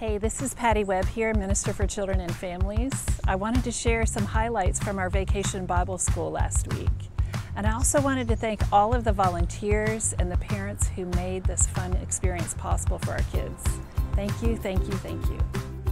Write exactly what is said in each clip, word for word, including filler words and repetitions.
Hey, this is Patty Webb here, Minister for Children and Families. I wanted to share some highlights from our Vacation Bible School last week. And I also wanted to thank all of the volunteers and the parents who made this fun experience possible for our kids. Thank you, thank you, thank you.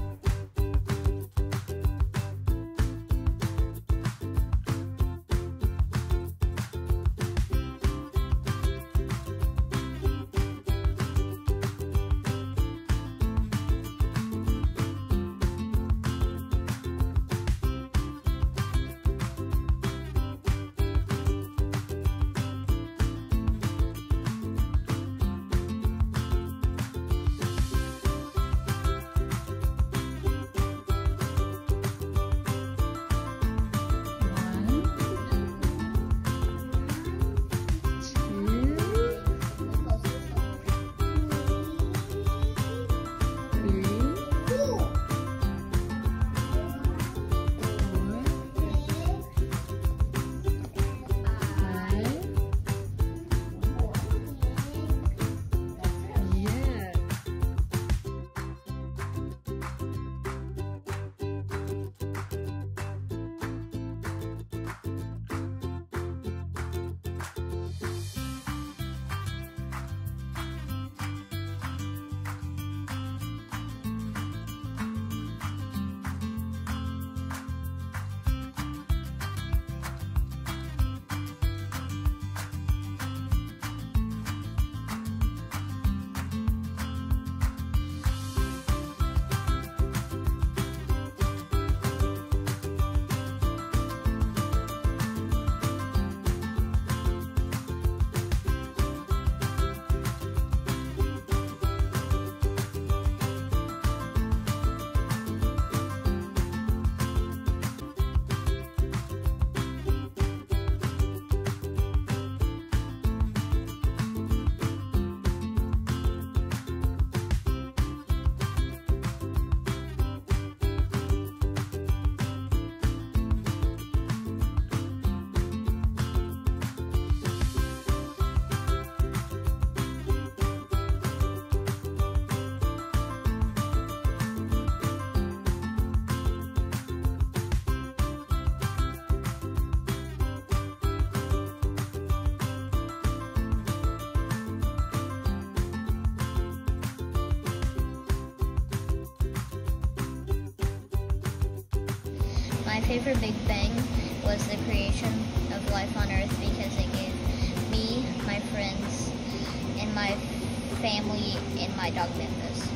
My favorite big bang was the creation of life on Earth because it gave me, my friends, and my family and my dog Memphis.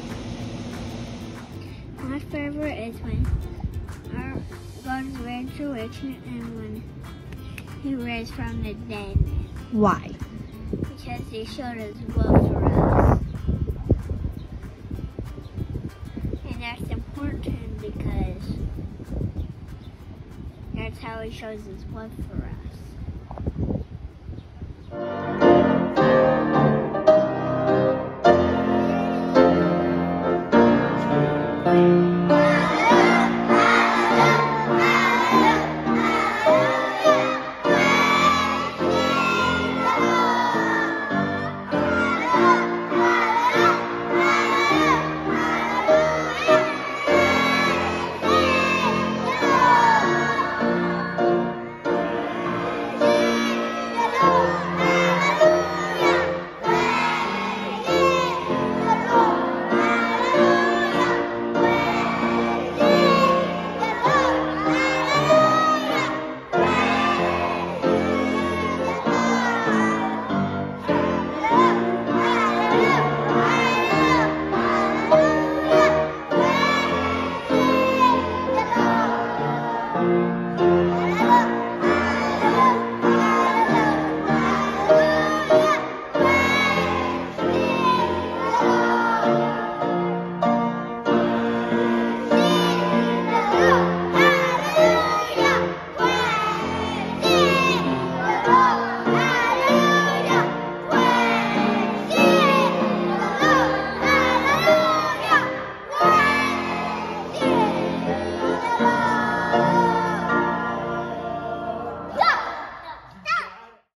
My favorite is when our God was resurrection and when He rose from the dead. Why? Because He showed His love for us. And that's important because that's how He shows His love for us.